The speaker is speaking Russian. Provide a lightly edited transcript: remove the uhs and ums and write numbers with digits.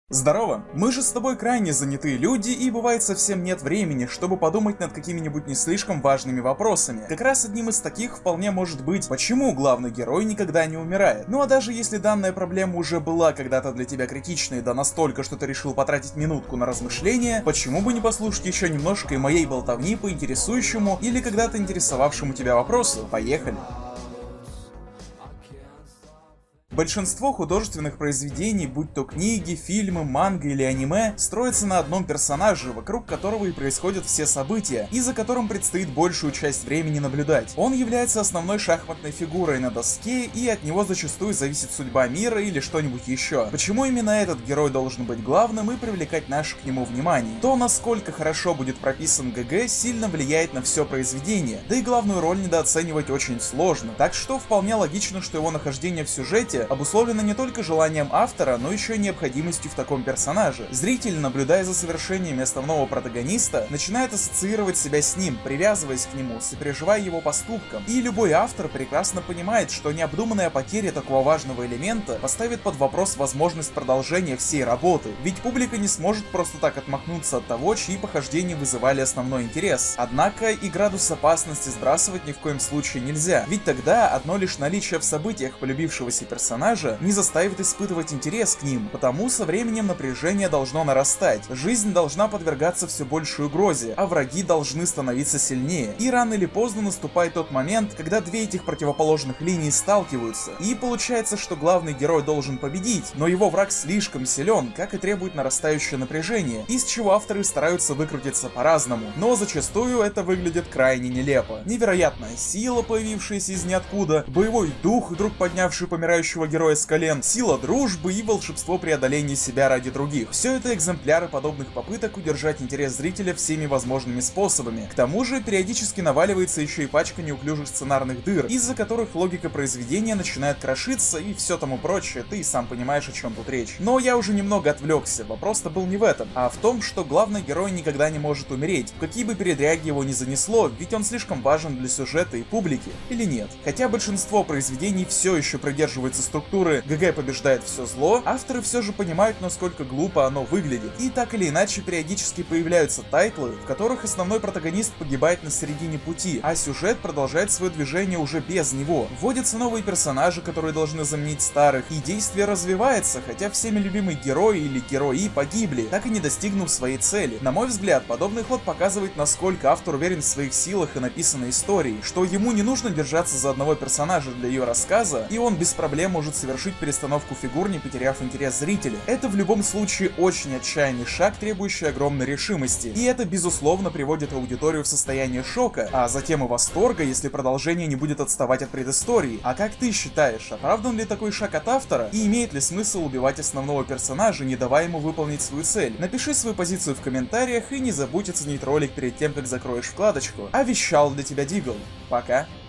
Здорово! Мы же с тобой крайне занятые люди, и бывает совсем нет времени, чтобы подумать над какими-нибудь не слишком важными вопросами. Как раз одним из таких вполне может быть, почему главный герой никогда не умирает. Ну а даже если данная проблема уже была когда-то для тебя критичной, да настолько, что ты решил потратить минутку на размышления, почему бы не послушать еще немножко и моей болтовни по интересующему или когда-то интересовавшему тебя вопросу? Поехали! Большинство художественных произведений, будь то книги, фильмы, манга или аниме, строятся на одном персонаже, вокруг которого и происходят все события, и за которым предстоит большую часть времени наблюдать. Он является основной шахматной фигурой на доске, и от него зачастую зависит судьба мира или что-нибудь еще. Почему именно этот герой должен быть главным и привлекать наше к нему внимание? То, насколько хорошо будет прописан ГГ, сильно влияет на все произведение, да и главную роль недооценивать очень сложно, так что вполне логично, что его нахождение в сюжете обусловлено не только желанием автора, но еще и необходимостью в таком персонаже. Зритель, наблюдая за совершениями основного протагониста, начинает ассоциировать себя с ним, привязываясь к нему, сопереживая его поступкам. И любой автор прекрасно понимает, что необдуманная потеря такого важного элемента поставит под вопрос возможность продолжения всей работы. Ведь публика не сможет просто так отмахнуться от того, чьи похождения вызывали основной интерес. Однако и градус опасности сбрасывать ни в коем случае нельзя, ведь тогда одно лишь наличие в событиях полюбившегося персонажа не заставит испытывать интерес к ним, потому со временем напряжение должно нарастать, жизнь должна подвергаться все большей угрозе, а враги должны становиться сильнее. И рано или поздно наступает тот момент, когда две этих противоположных линии сталкиваются, и получается, что главный герой должен победить, но его враг слишком силен, как и требует нарастающее напряжение, из чего авторы стараются выкрутиться по-разному, но зачастую это выглядит крайне нелепо. Невероятная сила, появившаяся из ниоткуда, боевой дух, вдруг поднявший помирающего героя с колен, сила дружбы и волшебство преодоления себя ради других. Все это экземпляры подобных попыток удержать интерес зрителя всеми возможными способами. К тому же периодически наваливается еще и пачка неуклюжих сценарных дыр, из-за которых логика произведения начинает крошиться и все тому прочее, ты и сам понимаешь, о чем тут речь. Но я уже немного отвлекся, вопрос-то был не в этом, а в том, что главный герой никогда не может умереть, в какие бы передряги его ни занесло, ведь он слишком важен для сюжета и публики, или нет. Хотя большинство произведений все еще придерживается структуры ГГ побеждает все зло, авторы все же понимают, насколько глупо оно выглядит. И так или иначе периодически появляются тайтлы, в которых основной протагонист погибает на середине пути, а сюжет продолжает свое движение уже без него. Вводятся новые персонажи, которые должны заменить старых, и действие развивается, хотя всеми любимый герой или герои погибли, так и не достигнув своей цели. На мой взгляд, подобный ход показывает, насколько автор уверен в своих силах и написанной истории, что ему не нужно держаться за одного персонажа для ее рассказа, и он без проблем может совершить перестановку фигур, не потеряв интерес зрителя. Это в любом случае очень отчаянный шаг, требующий огромной решимости, и это безусловно приводит аудиторию в состояние шока, а затем и восторга, если продолжение не будет отставать от предыстории. А как ты считаешь, оправдан ли такой шаг от автора, и имеет ли смысл убивать основного персонажа, не давая ему выполнить свою цель? Напиши свою позицию в комментариях и не забудь оценить ролик перед тем, как закроешь вкладочку. А вещал для тебя Дигл. Пока.